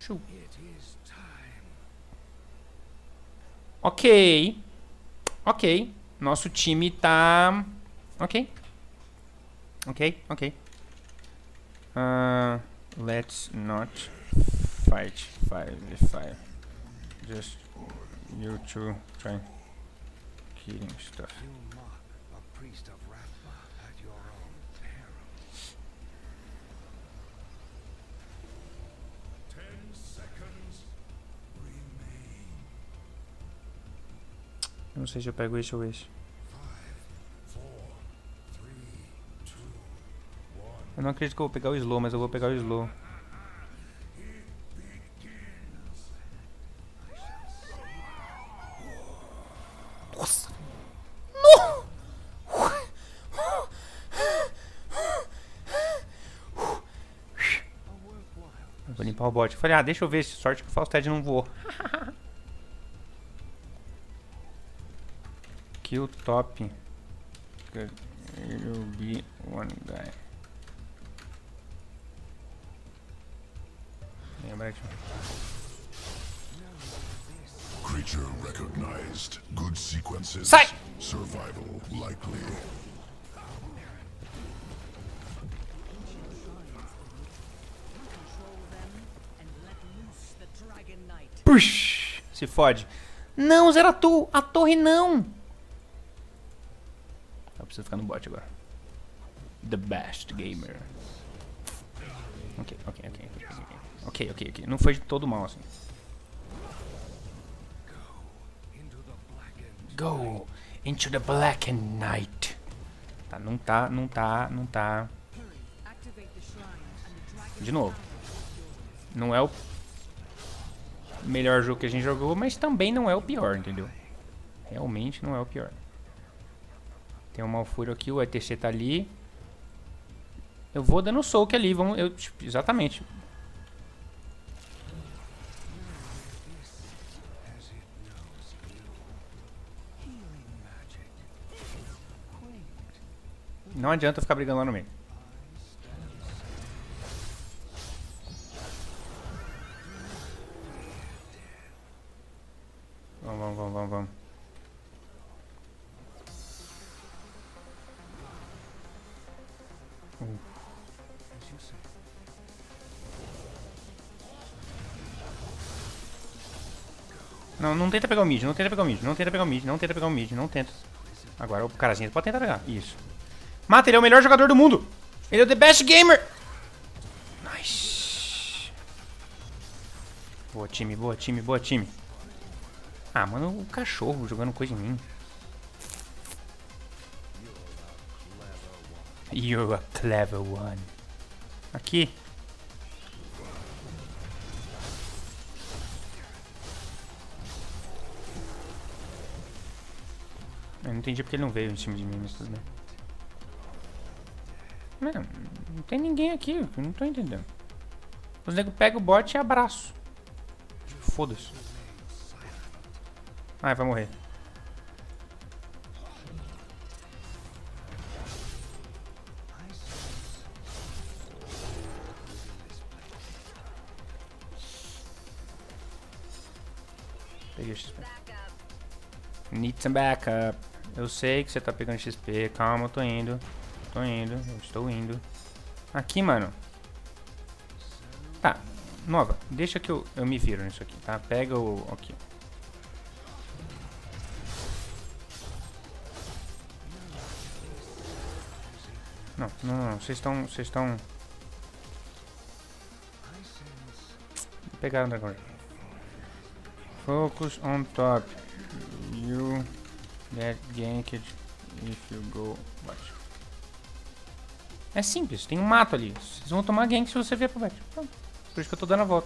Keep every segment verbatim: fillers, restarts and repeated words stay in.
acho. Ok. Ok. Nosso time tá... Ok. Ok, ok. Uh, let's not fight five v five. Just you two try killing stuff. Não sei se eu pego esse ou esse. Eu não acredito que eu vou pegar o slow, mas eu vou pegar o slow. Nossa! Não! Eu vou limpar o bot. Eu falei, ah, deixa eu ver se sorte que o Fausted não voou. Kill top. It'll be one guy. Creature recognized. Good sequences. Sai! Survival likely. Push! Se fode. Não, zera a, tu a torre não. Eu preciso ficar no bot agora. The best gamer. Ok, ok, ok, ok, ok. Ok, ok, ok. Não foi de todo mal assim. Go into the black night. Tá, não tá, não tá, não tá. De novo. Não é o melhor jogo que a gente jogou, mas também não é o pior, entendeu? Realmente não é o pior. Tem um Malfuro aqui, o E T C tá ali. Eu vou dando soak ali, vamos, eu, tipo, exatamente. Não adianta ficar brigando lá no meio. Vamos, vamos, vamos, vamos, vamos. Uh. Não, não tenta pegar o mid, não tenta pegar o mid, não tenta pegar o mid, não tenta pegar o mid, não tenta. Agora o carazinho pode tentar pegar, isso. Mata, ele é o melhor jogador do mundo. Ele é o the best gamer. Nice. Boa time, boa time, boa time. Ah, mano, o cachorro jogando coisa em mim. You're a clever one. Aqui. Eu não entendi porque ele não veio em cima de mim, mas tudo bem. Não, não tem ninguém aqui, eu não tô entendendo. Os nego pega o bot e abraço. Foda-se. Ai, vai morrer. Peguei X P. Need some backup. Eu sei que você tá pegando X P. Calma, eu tô indo. Tô indo, eu estou indo. Aqui, mano. Tá, Nova, deixa que eu, eu me viro nisso aqui, tá? Pega o... aqui. Não, não, não, vocês estão... Vocês estão... Pegaram o dragão. Focus on top. You get ganked if you go baixo. É simples, tem um mato ali. Vocês vão tomar gank se você vier pra baixo. Pronto. Por isso que eu tô dando a volta.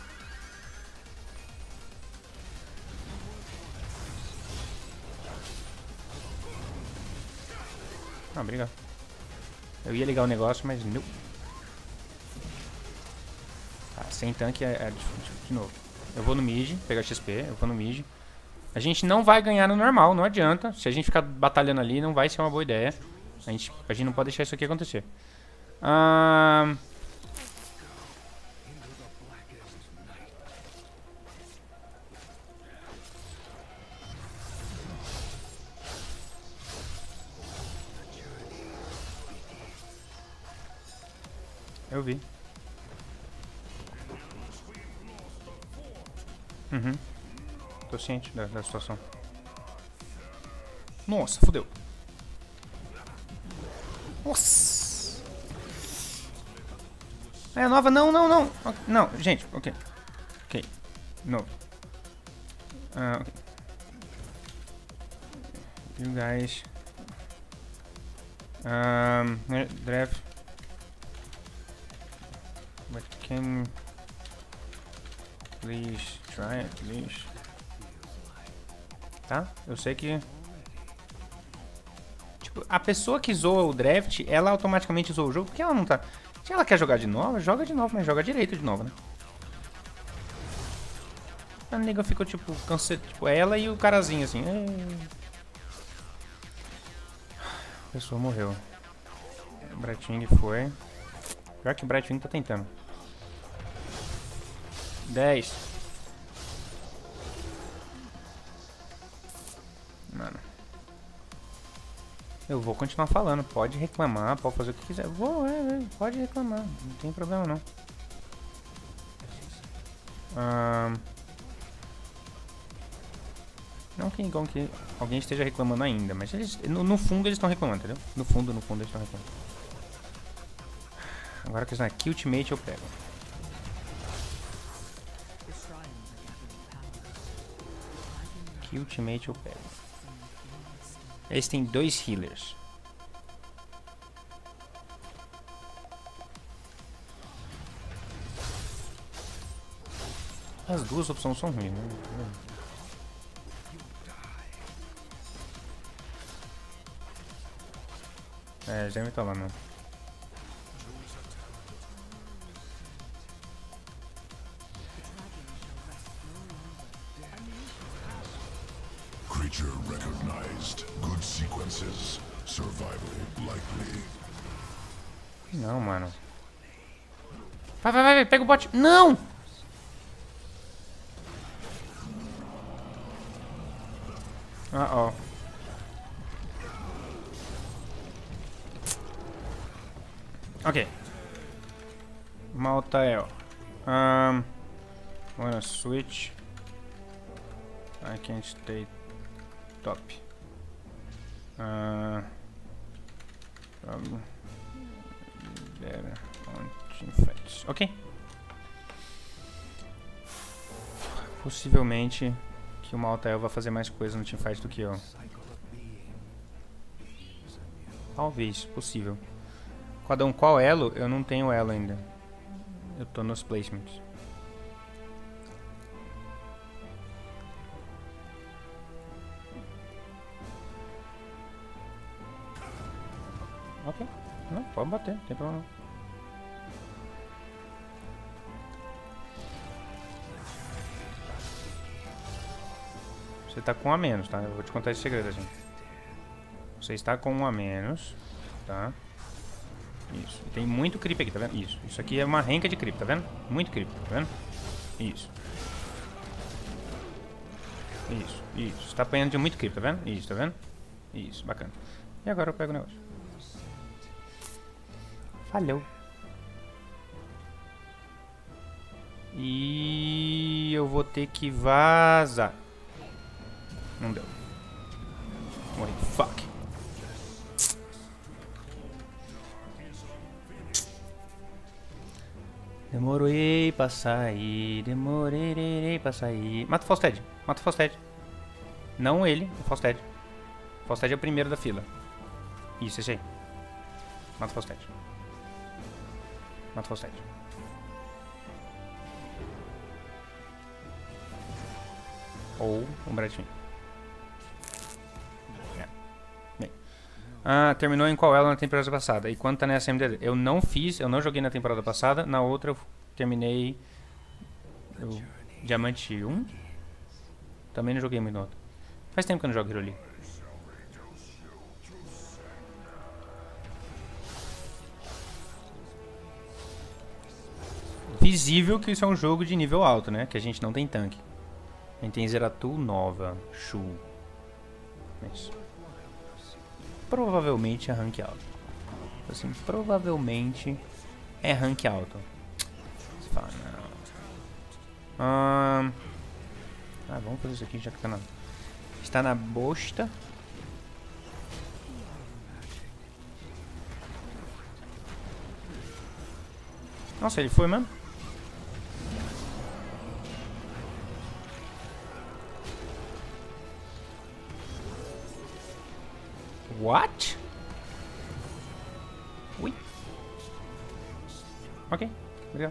Ah, obrigado. Eu ia ligar o negócio, mas não. Tá, sem tanque é, é de, de novo. Eu vou no mid, pegar X P, eu vou no mid. A gente não vai ganhar no normal, não adianta. Se a gente ficar batalhando ali, não vai ser uma boa ideia. A gente, a gente não pode deixar isso aqui acontecer. Ah... eu vi. Uhum. Tô ciente da, da situação. Nossa, fodeu. Nossa. É nova, não, não, não. Não, gente, ok. Ok. Novo. Uh, ok. You guys. Um, draft. But can please try it, please. Tá? Eu sei que... Tipo, a pessoa que zoa o draft, ela automaticamente zoa o jogo, porque ela não tá... Se ela quer jogar de novo, joga de novo, mas joga direito de novo, né? A nega ficou, tipo, canse... tipo, ela e o carazinho, assim. A pessoa morreu. O Brightwing foi. Pior que o Brightwing tá tentando. dez. Mano. Eu vou continuar falando. Pode reclamar, pode fazer o que quiser. Vou, é, é, pode reclamar. Não tem problema, não. Um... Não que, igual que alguém esteja reclamando ainda, mas eles, no, no fundo eles estão reclamando, entendeu? No fundo, no fundo eles estão reclamando. Agora a questão é que ultimate eu pego. Que ultimate eu pego. Eles têm dois healers. As duas opções são ruins, né? É, já me tá lá, não. Creature recognized. Good sequences. Survival likely. Não, mano. Vai, vai, vai, vai, pega o bot. Não! Ah, ó. Ok. Maltael. Um, wanna switch. I can stay top. Uh, better on teamfights. Ok. Possivelmente que o Maltael vai fazer mais coisa no teamfight do que eu. Talvez, possível. Cada um qual elo? Eu não tenho elo ainda. Eu tô nos placements. Ok. Não, pode bater, não tem problema não. Você tá com um a menos, tá? Eu vou te contar esse segredo assim. Você está com um a menos, tá? Isso. E tem muito creep aqui, tá vendo? Isso. Isso aqui é uma renca de creep, tá vendo? Muito creep, tá vendo? Isso. Isso, isso. Você tá apanhando de muito creep, tá vendo? Isso, tá vendo? Isso, bacana. E agora eu pego o negócio. Falhou. E eu vou ter que vazar. Não deu. Morri. Fuck. Demorei pra sair, demorei pra sair. Mata o Falstead, mata o Falstead. Não ele, o Falstead. O Falstead é o primeiro da fila. Isso, esse aí. Mata o Falstead. Mata o Falstead. Ou o Brightwing. É. Bem. Ah, terminou em qual elo na temporada passada? E quanto tá nessa M D D? Eu não fiz, eu não joguei na temporada passada. Na outra eu terminei o Diamante um. Também não joguei muito na outra. Faz tempo que eu não jogo Hero League. Visível que isso é um jogo de nível alto, né? Que a gente não tem tanque. A gente tem Zeratul nova, Shu. Mas provavelmente a rank alta. Assim, provavelmente é rank alto. Você fala, não. Ah, ah, vamos fazer isso aqui já que tá na... Está na bosta. Nossa, ele foi mesmo? What? Ui. Ok, obrigado.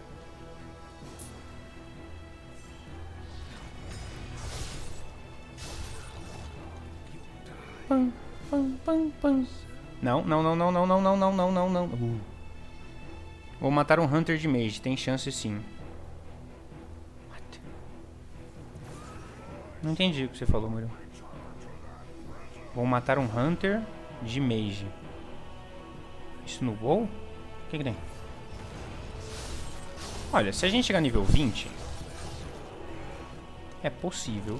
Pam, pam, pam, pam. Não, não, não, não, não, não, não, não, não, não, não. Uh. Vou matar um Hunter de Mage, tem chance sim. What? Não entendi o que você falou, Murilo. Vou matar um Hunter de Mage. Isso no WoW? O que que tem? Olha, se a gente chegar nível vinte, é possível.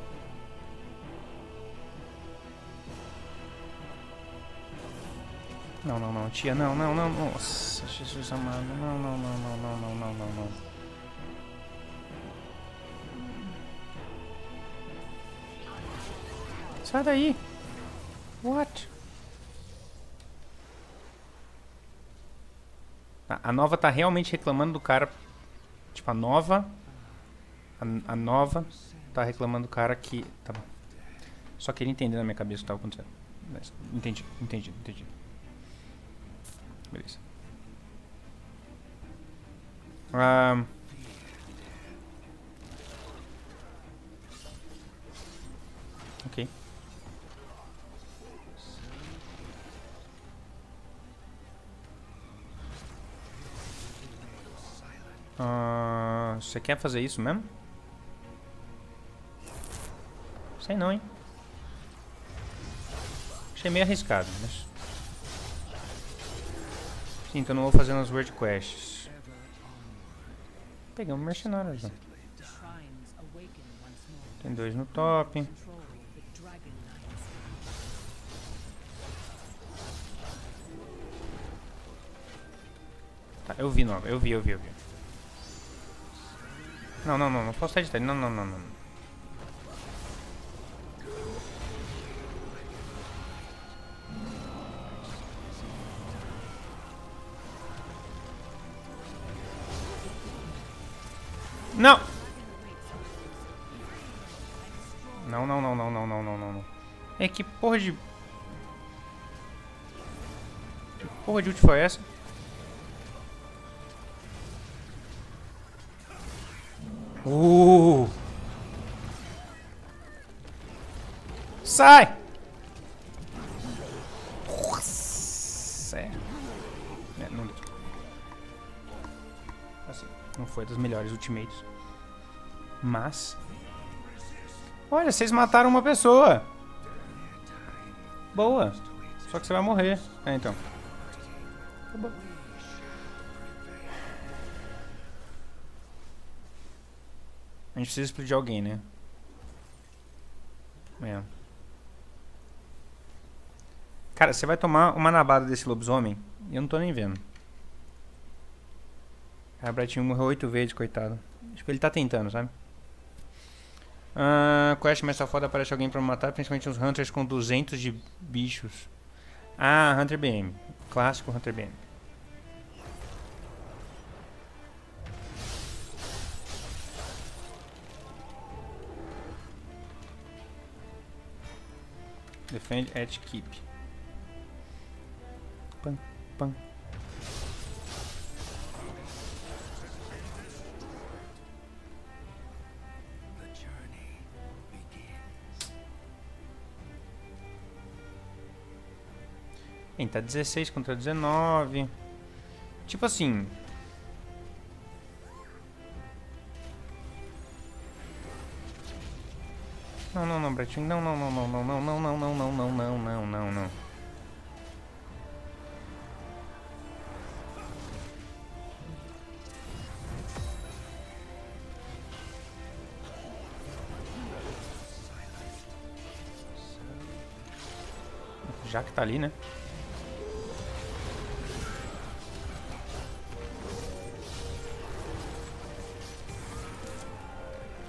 Não, não, não, tia, não, não, não, nossa, Jesus amado, não, não, não, não, não, não, não, não, não. Sai daí. What? A, a Nova tá realmente reclamando do cara. Tipo, a Nova... A, a Nova tá reclamando do cara que... Tá bom. Só queria entender na minha cabeça o que tava acontecendo. Mas, entendi, entendi, entendi. Beleza. Ah... Ok. Ah, você quer fazer isso mesmo? Sei não, hein? Achei meio arriscado, mas... Sim, então não vou fazer nas World Quests. Pegamos mercenários, ó. Tem dois no top. Tá, eu vi, não. Eu vi, eu vi, eu vi. Não, não, não. Não posso editar. Não, não, não, não. Não! Não, não, não, não, não, não, não, não, não. É, que porra de... Que porra de ult foi essa? Uh! Sai! Nossa! É. É, não deu. Assim, não foi das melhores ultimates. Mas... Olha, vocês mataram uma pessoa. Boa. Só que você vai morrer. É, então. Acabou. A gente precisa explodir alguém, né? É. Cara, você vai tomar uma nabada desse lobisomem e eu não tô nem vendo. Cara, o Bratinho morreu oito vezes, coitado. Tipo, ele tá tentando, sabe? Ah, quest mais foda, aparece alguém pra matar, principalmente uns Hunters com duzentos de bichos. Ah, Hunter B M. Clássico Hunter B M. Defend at keep. Pam, pam. Bem, tá dezesseis contra dezenove. Tipo assim. Não, não, não, Bratinho. Não, não, não, não, não, não, não, não, não, não, não, não, não, não, não. Já que tá ali, né?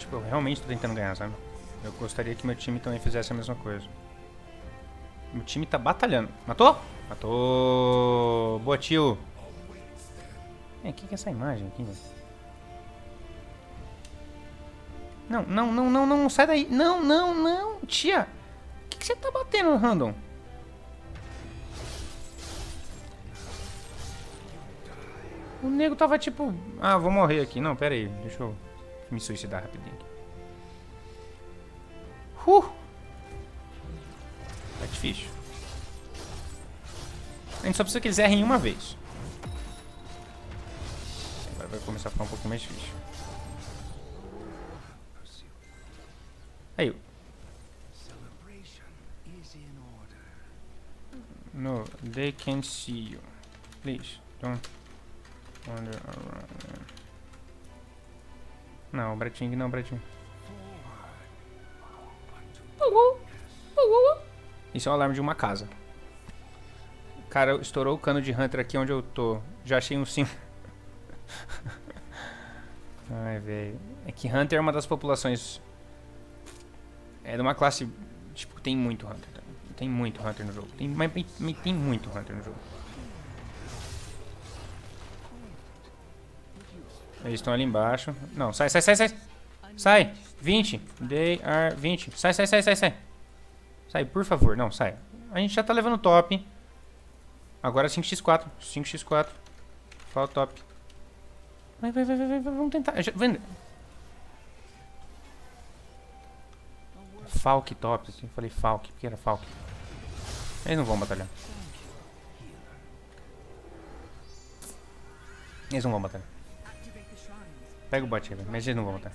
Tipo, eu realmente tô tentando ganhar, sabe? Eu gostaria que meu time também fizesse a mesma coisa. Meu time tá batalhando. Matou? Matou! Boa, tio! É, o que que é essa imagem aqui, velho? Não, não, não, não, não, sai daí! Não, não, não! Tia! O que que você tá batendo, random? O nego tava tipo... Ah, vou morrer aqui. Não, pera aí. Deixa eu me suicidar rapidinho. Uh! Tá difícil. A gente só precisa que eles errem uma vez. Agora vai começar a ficar um pouquinho mais difícil. Aí. No, they can see you. Please, don't wander around. Não, Breting, não, Breting. Isso é o alarme de uma casa. Cara, estourou o cano de Hunter aqui onde eu tô. Já achei um sim. Ai, velho. É que Hunter é uma das populações... É de uma classe... Tipo, tem muito Hunter. Tá? Tem muito Hunter no jogo. Tem, mas, mas tem muito Hunter no jogo. Eles estão ali embaixo. Não, sai, sai, sai, sai. Sai. vinte. They are vinte. Sai, sai, sai, sai, sai. Sai, por favor. Não, sai. A gente já tá levando top. Agora cinco por quatro. cinco por quatro. Falta top. Vai, vai, vai, vai, vai. Vamos tentar. Já, vende. Falk top. Eu falei Falk, porque era Falk. Eles não vão batalhar. Eles não vão batalhar. Pega o bot aí, mas eles não vão batalhar.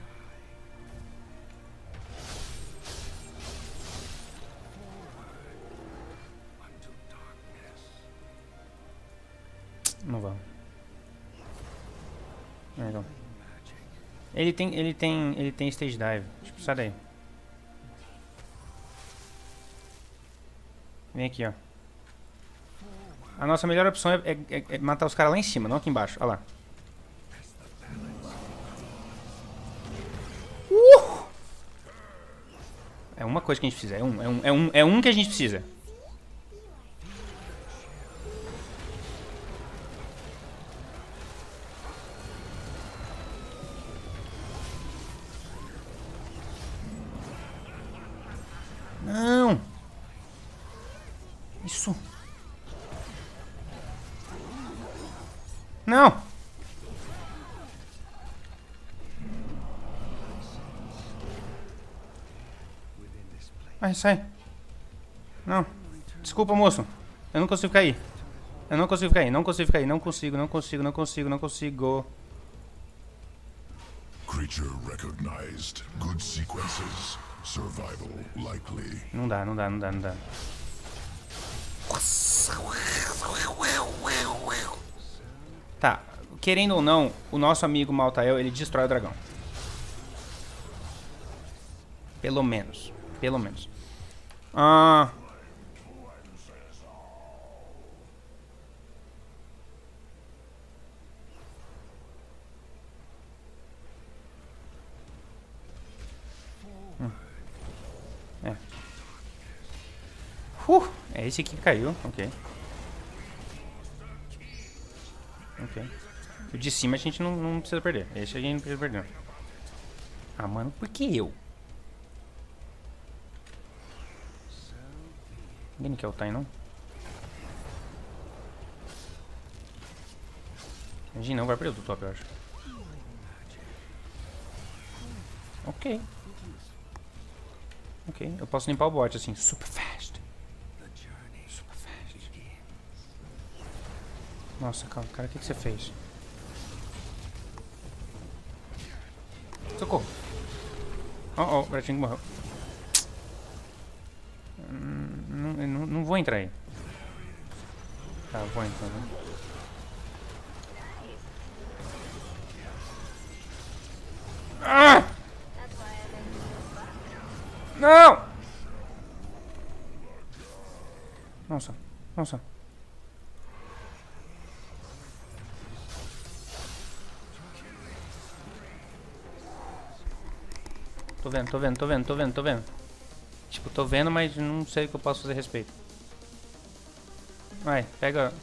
Não vão. Não. Ele tem, ele tem, ele tem stage dive. Tipo, sai daí. Vem aqui, ó. A nossa melhor opção é, é, é matar os caras lá em cima, não aqui embaixo. Olha lá. Uh! É uma coisa que a gente precisa. É um, é um, é um, é um que a gente precisa. Não! Isso! Não! Ai, sai! Não! Desculpa, moço! Eu não consigo cair! Eu não consigo cair, não consigo cair, não consigo, não consigo, não consigo, não consigo! Creature recognized. Good sequences. Survival likely. Não dá, não dá, não dá, não dá. Tá, querendo ou não, o nosso amigo Maltael, ele destrói o dragão. Pelo menos, pelo menos. Ah... É. Uh, é esse aqui que caiu, ok. Ok. O de cima a gente não, não precisa perder. Esse a gente não precisa perder. Ah, mano, por que eu? Ninguém quer o Tain, não? Imagina, não vai perder o top, eu acho. Ok. Ok, eu posso limpar o bot assim, super fast. Super fast. Nossa, calma, cara, o que, que você fez? Socorro. Oh, oh, o Breting morreu. Hum, não, não, não vou entrar aí. Tá, vou entrar, né? Ah! Não! Nossa, nossa. Tô vendo, tô vendo, tô vendo, tô vendo, tô vendo. Tipo, tô vendo, mas não sei o que eu posso fazer a respeito. Vai, pega.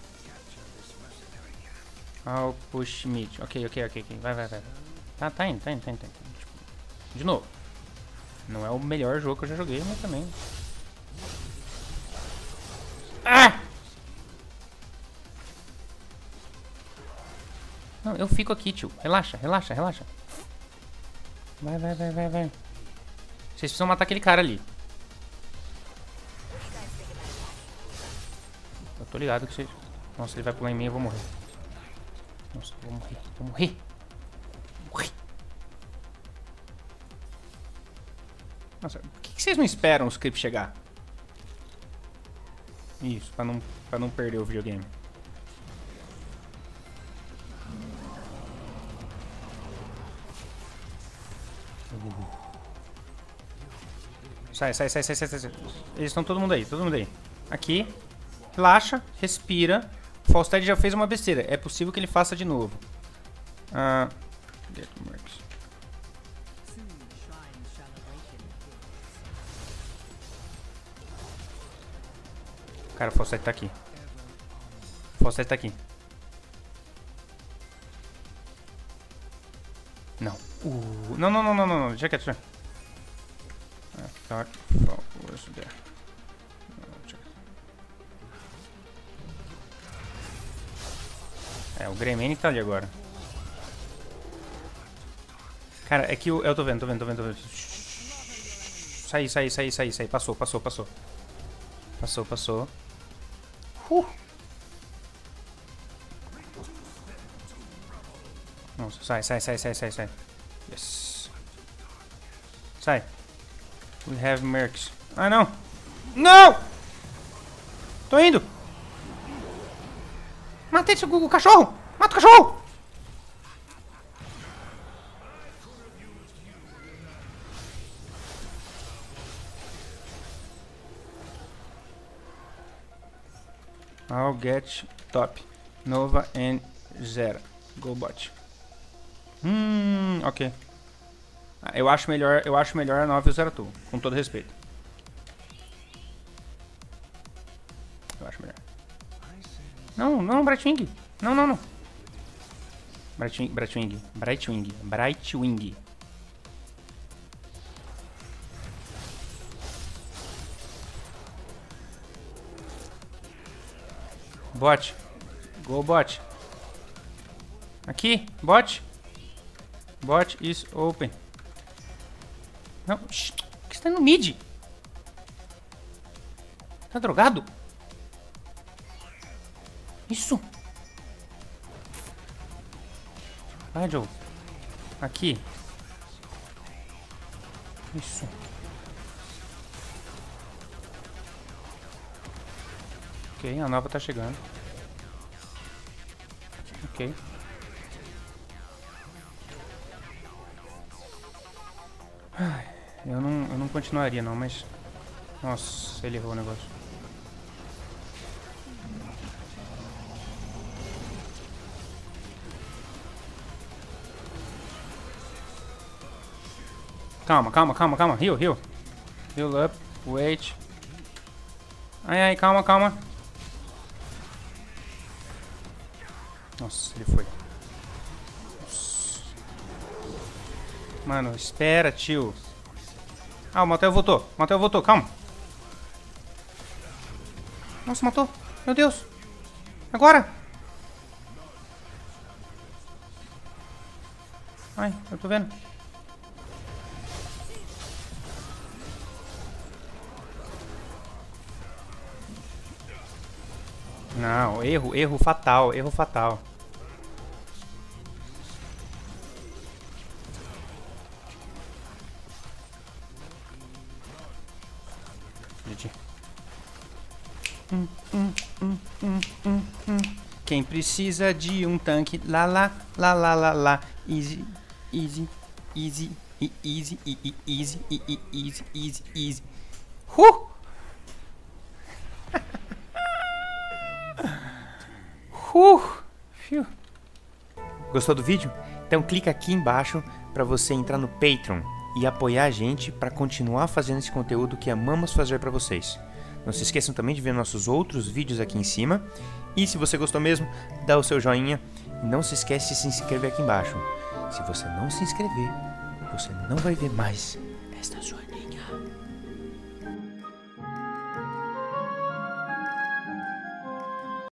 I'll push mid. Ok, ok, ok, ok. Vai, vai, vai. Tá, tá indo, tá indo, tá indo. Tá indo. Tipo, de novo. Não é o melhor jogo que eu já joguei, mas também. Ah! Não, eu fico aqui, tio. Relaxa, relaxa, relaxa. Vai, vai, vai, vai, vai. Vocês precisam matar aquele cara ali. Eu tô ligado que vocês... Nossa, ele vai pular em mim e eu vou morrer. Nossa, eu vou morrer, vou morrer. Vou morrer. Nossa, por que, que vocês não esperam o script chegar? Isso, pra não, pra não perder o videogame. Sai, sai, sai, sai, sai, sai. Eles estão todo mundo aí, todo mundo aí. Aqui. Relaxa, respira. O Falstad já fez uma besteira. É possível que ele faça de novo. Ah. Cara, o Falstad tá aqui. O Falstad tá aqui. Não. Uh, não, não, não, não, não, não. Deixa quieto, deixa. I thought Fall was there. É, o Greymane tá ali agora. Cara, é que eu, eu tô vendo, tô vendo, tô vendo, tô vendo. Sai, sai, sai, sai, sai. Passou, passou, passou. Passou, passou. Uh. Nossa, sai, sai, sai, sai, sai, sai. Yes. Sai. We have mercs. Ah, não. Não! Tô indo. Matei esse, o cachorro. Mata o cachorro. I'll get top. Nova and Zera. Go bot. Hum, ok. Eu acho melhor, eu acho melhor a Nova e o Zeratul, com todo respeito. Eu acho melhor. Não, não, Brightwing. Não, não, não. Brightwing, Brightwing, Brightwing, Brightwing. Bot. Go bot. Aqui, bot. Bot is open. Não, shh, por que você tá no mid? Tá drogado? Isso. Vai, Joe. Aqui. Isso. Ok, a nova tá chegando. Ok. Eu não, eu não continuaria não, mas... Nossa, ele errou o negócio. Calma, calma, calma, calma. Heal, heal. Heal up, wait. Ai, ai, calma, calma. Nossa, ele foi. Nossa. Mano, espera, tio. Ah, o Matheus voltou. O Matheus voltou, calma. Nossa, matou. Meu Deus. Agora. Ai, eu tô vendo. Não, erro, erro fatal, erro fatal. Hum, hum, hum, hum, hum, hum. Quem precisa de um tanque, lá, lá, lá, lá, lá, lá. Easy, easy, easy, easy, easy, easy, easy, easy, easy. Uh! Uh! Fiu. Gostou do vídeo? Então clica aqui embaixo para você entrar no Patreon e apoiar a gente para continuar fazendo esse conteúdo que amamos fazer para vocês. Não se esqueçam também de ver nossos outros vídeos aqui em cima. E se você gostou mesmo, dá o seu joinha e não se esquece de se inscrever aqui embaixo. Se você não se inscrever, você não vai ver mais estas joias.